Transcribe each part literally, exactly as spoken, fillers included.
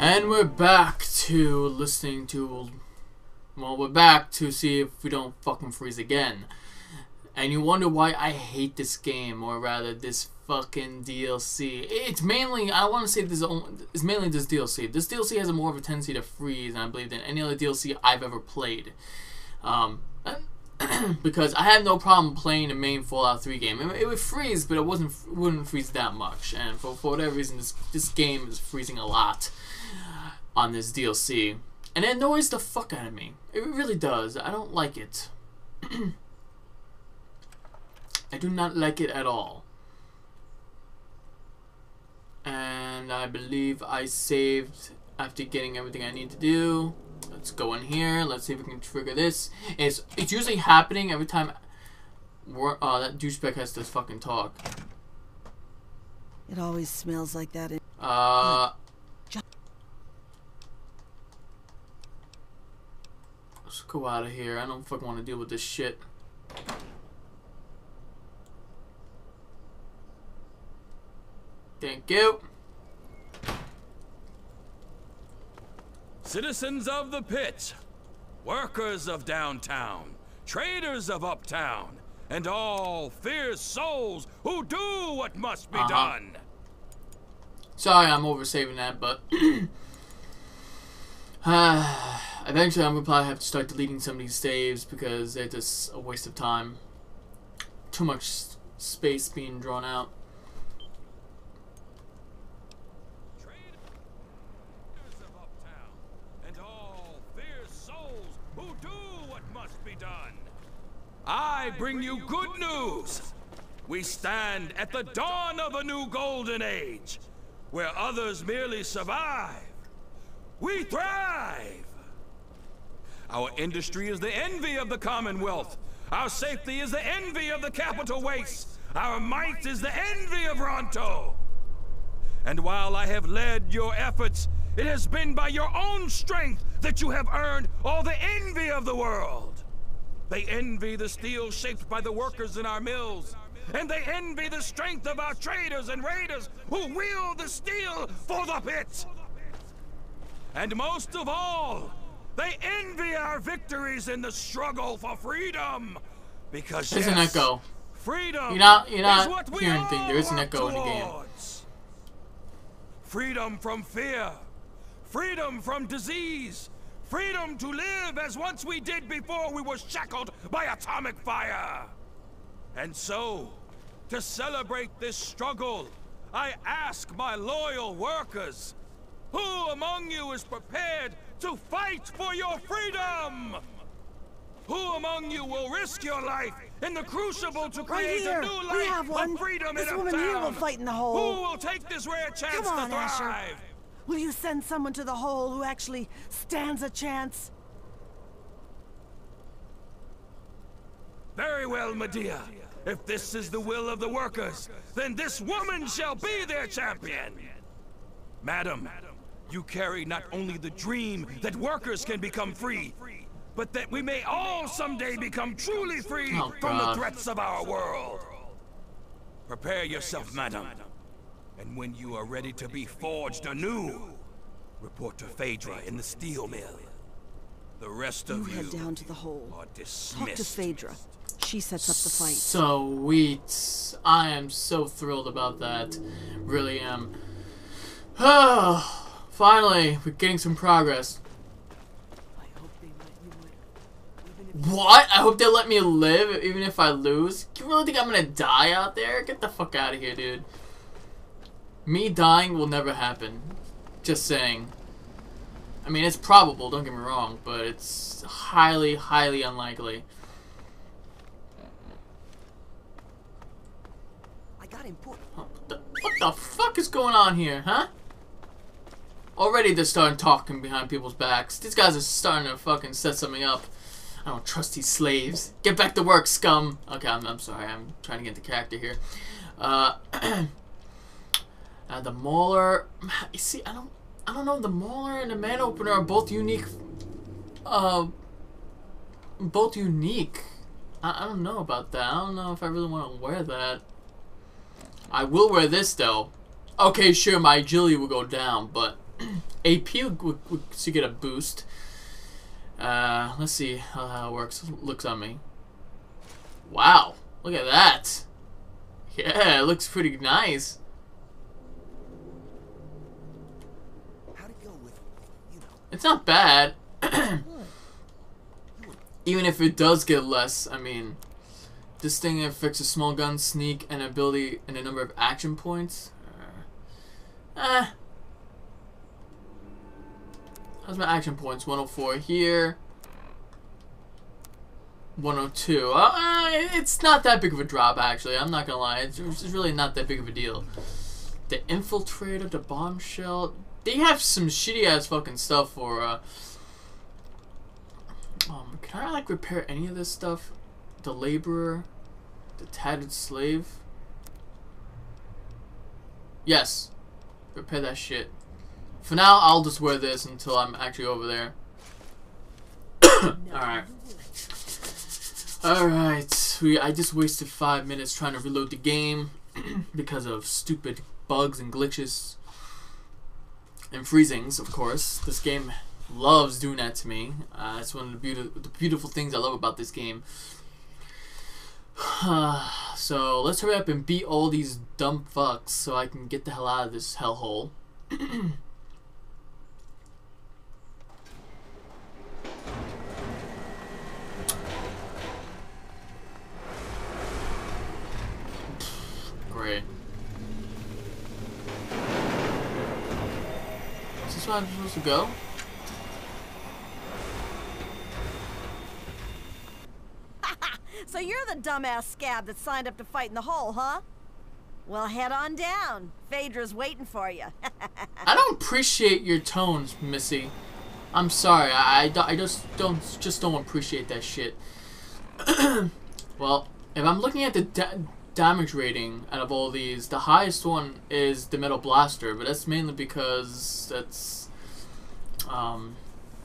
And we're back to listening to, well, we're back to see if we don't fucking freeze again. And you wonder why I hate this game, or rather this fucking D L C. It's mainly, I want to say this is it's mainly this D L C. This D L C has a more of a tendency to freeze, I believe, than any other D L C I've ever played. Um, because I had no problem playing the main Fallout three game. It, it would freeze, but it wasn't it wouldn't freeze that much. And for, for whatever reason, this, this game is freezing a lot on this D L C. And it annoys the fuck out of me. It really does. I don't like it. I do not like it at all. And I believe I saved after getting everything I need to do. Let's go in here. Let's see if we can trigger this. It's it's usually happening every time. We're, uh, that douchebag has to fucking talk. It always smells like that. In uh. Let's go out of here. I don't fucking want to deal with this shit. Thank you. Citizens of the pit, workers of downtown, traders of uptown, and all fierce souls who do what must be uh-huh. done. Sorry, I'm oversaving that, but uh, eventually I'm gonna probably have to start deleting some of these saves because they're just a waste of time. Too much space being drawn out. I bring you good news. We stand at the dawn of a new golden age, where others merely survive. We thrive. Our industry is the envy of the Commonwealth. Our safety is the envy of the capital wastes. Our might is the envy of Ronto. And while I have led your efforts, it has been by your own strength that you have earned all the envy of the world. They envy the steel shaped by the workers in our mills. And they envy the strength of our traders and raiders who wield the steel for the pit. And most of all, they envy our victories in the struggle for freedom. Because There's yes, an echo. Freedom you're not, you're not is what we hearing anything. There is an echo towards. in the game. Freedom from fear. Freedom from disease. Freedom to live as once we did before we were shackled by atomic fire. And so, to celebrate this struggle, I ask my loyal workers, who among you is prepared to fight for your freedom? Who among you will risk your life in the crucible to create right a new we life have one. of freedom this in woman uptown? here will fight in the hole. Who will take this rare chance Come on, to thrive? Asher. Will you send someone to the hole who actually stands a chance? Very well, Medea. If this is the will of the workers, then this woman shall be their champion. Madam, you carry not only the dream that workers can become free, but that we may all someday become truly free oh, from God. the threats of our world. Prepare yourself, madam. And when you are ready to be forged anew, report to Phaedra in the steel mill. The rest you of you head down to the hole. are dismissed. Talk to Phaedra. She sets up the fight. Sweet. I am so thrilled about that. Really am. Oh, finally, we're getting some progress. I hope they let you live. Even if What? I hope they let me live even if I lose? You really think I'm gonna die out there? Get the fuck out of here, dude. Me dying will never happen. Just saying. I mean, it's probable, don't get me wrong, but it's highly, highly unlikely. I got him put. What the, what the fuck is going on here, huh? Already they're starting talking behind people's backs. These guys are starting to fucking set something up. I don't trust these slaves. Get back to work, scum. Okay, I'm, I'm sorry. I'm trying to get into character here. Uh... Uh, the Mauler, you see, I don't, I don't know. The Mauler and the Man Opener are both unique. Uh, both unique. I, I don't know about that. I don't know if I really want to wear that. I will wear this though. Okay, sure, my agility will go down, but A P would, would, should get a boost. Uh, let's see how, how it works. Looks on me. Wow, look at that. Yeah, it looks pretty nice. How'd it go with, you know? It's not bad. Even if it does get less, I mean, this thing affects a small gun, sneak, and ability, and a number of action points. Uh, eh. How's my action points? one oh four here. one oh two. Uh, it's not that big of a drop, actually. I'm not gonna lie. It's, it's really not that big of a deal. The Infiltrator, the Bombshell. They have some shitty ass fucking stuff for. Uh, um, can I like repair any of this stuff? The Laborer, the Tattered Slave. Yes, repair that shit. For now, I'll just wear this until I'm actually over there. Alright. Alright. We I just wasted five minutes trying to reload the game because of stupid bugs and glitches. And freezings, of course. This game loves doing that to me. Uh, it's one of the, beauty the beautiful things I love about this game. So, let's hurry up and beat all these dumb fucks so I can get the hell out of this hellhole. Great. Is this where I'm supposed to go? So you're the dumbass scab that signed up to fight in the hole, huh? Well, head on down. Phaedra's waiting for you. I don't appreciate your tones, Missy. I'm sorry. I, I, I just don't just don't appreciate that shit. Well, if I'm looking at the da damage rating out of all these, the highest one is the Metal Blaster, but that's mainly because that's um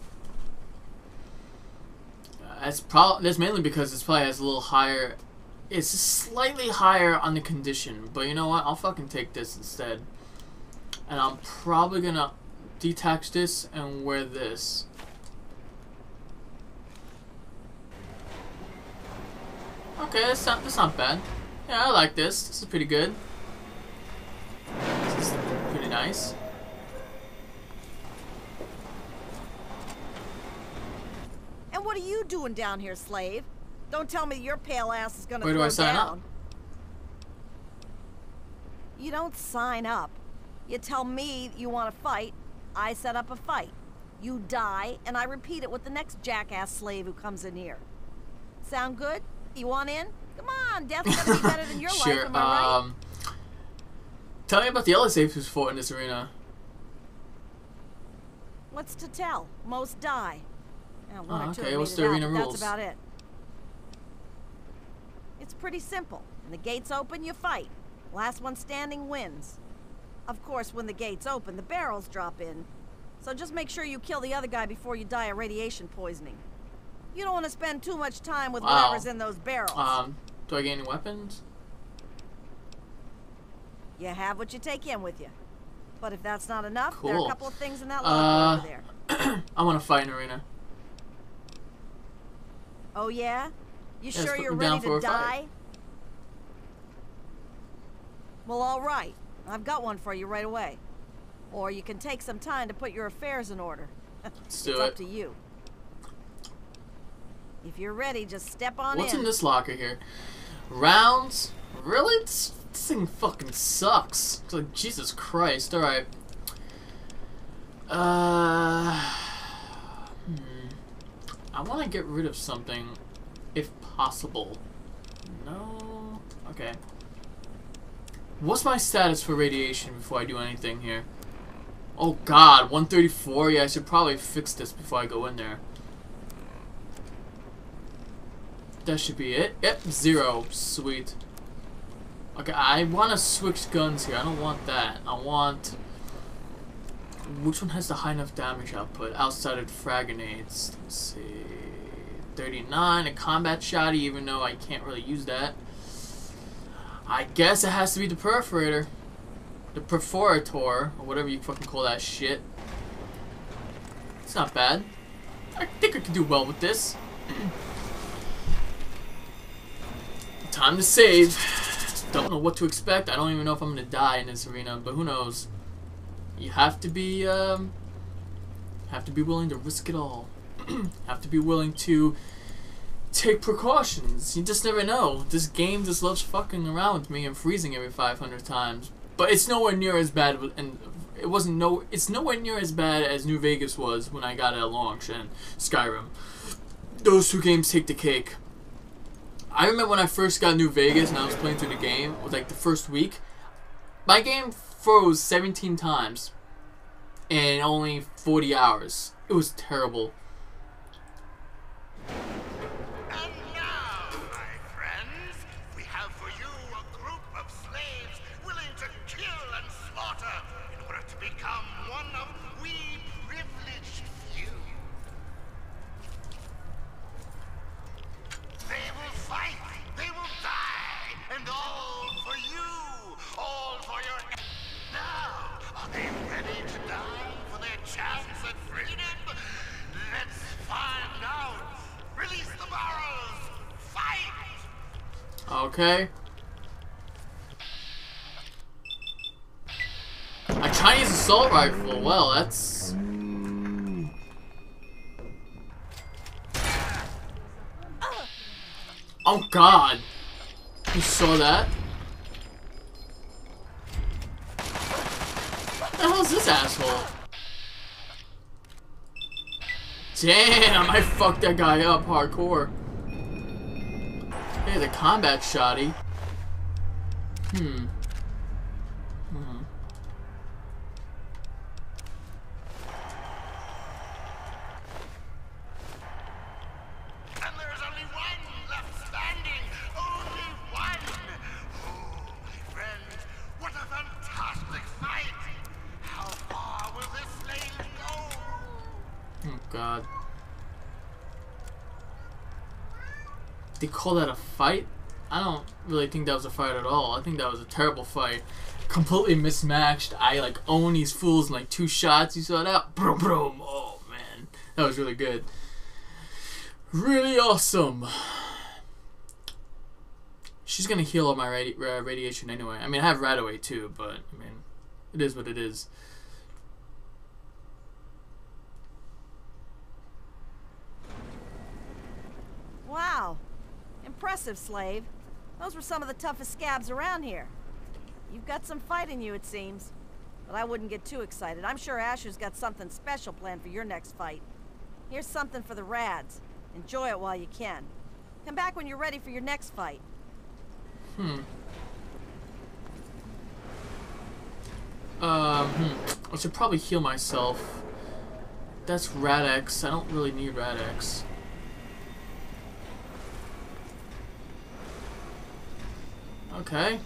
that's probably that's mainly because it's probably has a little higher. It's slightly higher on the condition, but you know what? I'll fucking take this instead. And I'm probably gonna detach this and wear this. Okay, that's not, that's not bad. Yeah, I like this. This is pretty good. This is pretty nice. And what are you doing down here, slave? Don't tell me your pale ass is gonna Where throw do I sign down. up? You don't sign up. You tell me you want to fight, I set up a fight. You die, and I repeat it with the next jackass slave who comes in here. Sound good? You want in? Come on, death's gonna be better than your Sure, life, am I right? um... Tell me about the other slaves who's fought in this arena. What's to tell? Most die. Now, one Oh, or two okay, have what's made the it out, arena but rules? That's about it. It's pretty simple. When the gates open, you fight. Last one standing wins. Of course, when the gates open, the barrels drop in. So just make sure you kill the other guy before you die of radiation poisoning. You don't want to spend too much time with Wow. whatever's in those barrels. Um, do I get any weapons? You have what you take in with you. But if that's not enough, Cool. there are a couple of things in that Uh, locker over there. I want to fight in arena. Oh yeah? You Yes, sure put you're me down ready for to a fight. die? Well, all right. I've got one for you right away. Or you can take some time to put your affairs in order. Let's do It's it. up to you. If you're ready, just step on What's in. in this locker here? Rounds? Really? This, this thing fucking sucks. It's like, Jesus Christ. Alright. Uh... Hmm. I want to get rid of something, if possible. No? Okay. What's my status for radiation before I do anything here? Oh god, one thirty-four? Yeah, I should probably fix this before I go in there. That should be it. Yep, zero. Sweet. Okay, I want to switch guns here. I don't want that. I want... Which one has the high enough damage output? Outside of frag grenades. Let's see... thirty-nine, a combat shotty, even though I can't really use that. I guess it has to be the perforator. The perforator, or whatever you fucking call that shit. It's not bad. I think I could do well with this. Time to save. Don't know what to expect. I don't even know if I'm gonna die in this arena, but who knows? You have to be, um, have to be willing to risk it all. Have to be willing to take precautions. You just never know. This game just loves fucking around with me and freezing every five hundred times. But it's nowhere near as bad, and it wasn't no. It's nowhere near as bad as New Vegas was when I got it at launch and Skyrim. Those two games take the cake. I remember when I first got New Vegas and I was playing through the game, with like the first week, my game froze seventeen times in only forty hours. It was terrible. And now, my friends, we have for you a group of slaves willing to kill and slaughter in order to become one of we privileged few. They will fight, they will die, and all for you, all for your... Now, are they ready to die for their chance at freedom? Let's find out. Release the barrels. Fight! Okay. A Chinese assault rifle. Well, that's... Oh God! You saw that? What the hell is this asshole? Damn, I fucked that guy up hardcore. Hey, the combat shoddy. Hmm. Hmm. And there's only one left standing. Only one. Oh, my friends, what a fantastic fight. How far will this slave go? Oh God. They call that a fight? I don't really think that was a fight at all. I think that was a terrible fight. Completely mismatched. I like own these fools in like two shots. You saw that? Brum brum. Oh man. That was really good. Really awesome. She's gonna heal all my radi uh, radiation anyway. I mean, I have Radaway too, but I mean, it is what it is. Wow. Impressive, slave. Those were some of the toughest scabs around here. You've got some fight in you, it seems. But I wouldn't get too excited. I'm sure Asher's got something special planned for your next fight. Here's something for the Rads. Enjoy it while you can. Come back when you're ready for your next fight. Hmm. Um, hmm. I should probably heal myself. That's Rad-X. I don't really need Rad-X. Okay.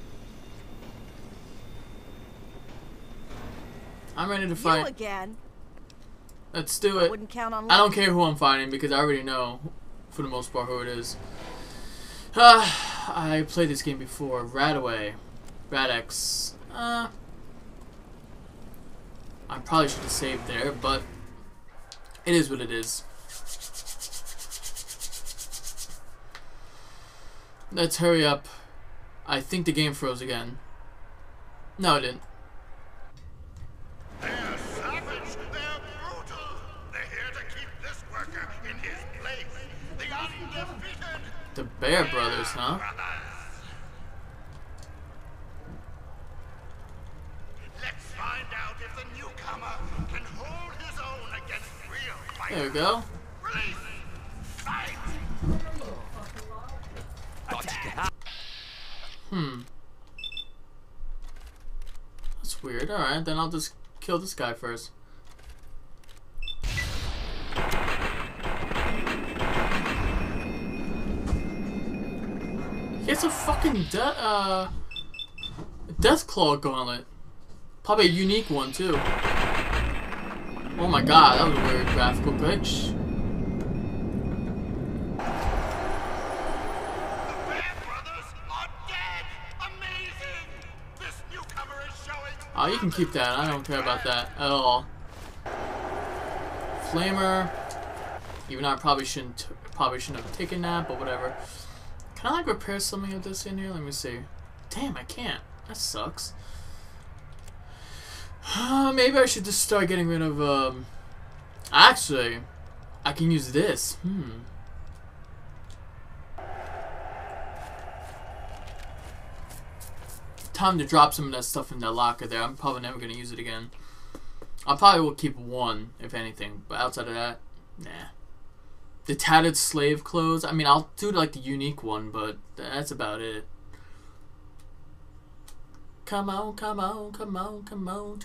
I'm ready to fight. You again? Let's do I it. wouldn't count on I don't care who I'm fighting because I already know, for the most part, who it is. Uh, I played this game before. Radaway. Rad-X. Uh, I probably should have saved there, but it is what it is. Let's hurry up. I think the game froze again. No, it didn't. They're savage, they're brutal. They're here to keep this worker in his place. The undefeated The Bear Brothers, huh? Brothers. Let's find out if the newcomer can hold his own against real fighters. There we go. Release! Fight! Hmm. That's weird. Alright, then I'll just kill this guy first. He has a fucking de uh, Death Claw gauntlet. Probably a unique one, too. Oh my god, that was a weird graphical glitch. Oh, you can keep that. I don't care about that at all. flamer. Even though I probably shouldn't probably shouldn't have taken that, but whatever. Can I like repair something of this in here? Let me see. Damn, I can't. That sucks. Uh, maybe I should just start getting rid of um actually I can use this. Hmm. Time to drop some of that stuff in that locker there. I'm probably never gonna use it again. I probably will keep one, if anything, but outside of that, nah. The tattered slave clothes. I mean, I'll do like the unique one, but that's about it. Come on, come on, come on, come on.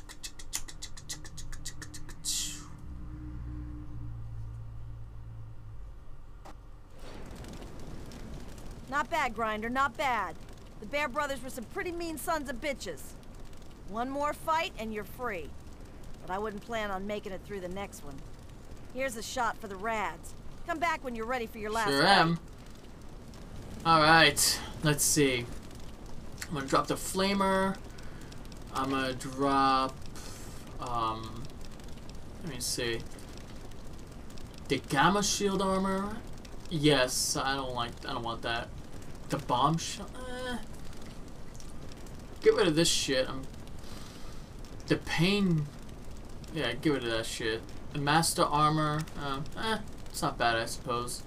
Not bad, Grinder, not bad. The Bear Brothers were some pretty mean sons of bitches. One more fight and you're free. But I wouldn't plan on making it through the next one. Here's a shot for the Rads. Come back when you're ready for your last Sure fight. am. Alright, let's see. I'm gonna drop the flamer. I'm gonna drop um let me see. The gamma shield armor. Yes, I don't like I don't want that. The bomb shot. Eh. Get rid of this shit. I'm the pain. Yeah, get rid of that shit. The master armor. Uh, eh, it's not bad, I suppose.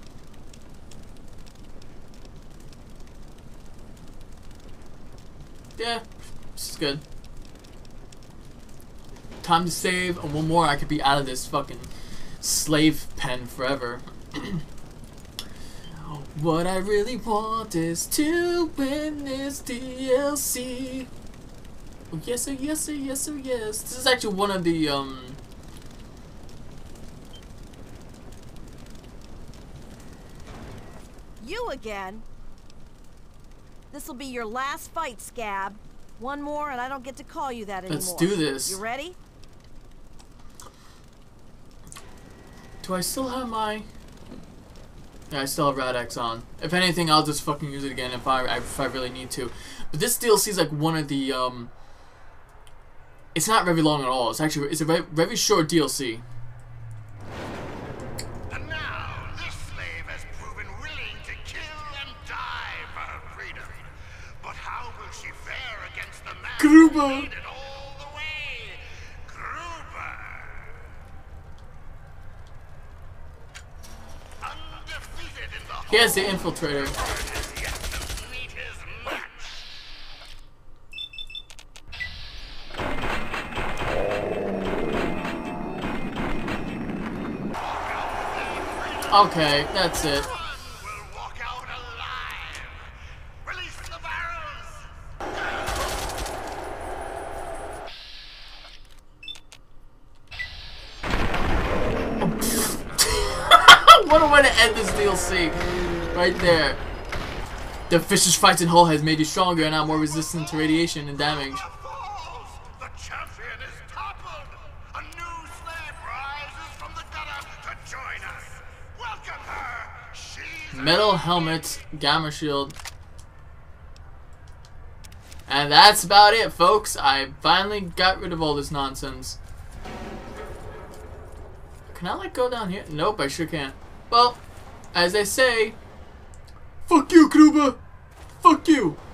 Yeah, this is good. Time to save, and one more I could be out of this fucking slave pen forever. What I really want is to win this D L C. Oh, yes, sir, yes, sir, yes, sir, yes. This is actually one of the, um... You again? This'll be your last fight, Scab. One more and I don't get to call you that anymore. Let's do this. You ready? Do I still have my... Yeah, I still have Rad-X on. If anything, I'll just fucking use it again if I, if I really need to. But this D L C is like one of the, um... It's not very long at all. It's actually, it's a very, very short D L C. And now, this slave has proven willing to kill and die for her freedom. But how will she fare against the man Gruber. who made it all the way? Gruber! Undefeated in the He has the infiltrator. has yet to meet his match. Okay, that's it. One will walk out alive. Release the barrels. What a way to end this D L C. Right there. The vicious fights in Hull has made you stronger and now more resistant to radiation and damage. Falls. The champion is toppled. A new slave rises from the gutter to join us. Welcome her. She's Metal helmet, gamma shield. And that's about it, folks. I finally got rid of all this nonsense. Can I like go down here? Nope, I sure can't. Well, as they say, fuck you, Kruba. Fuck you.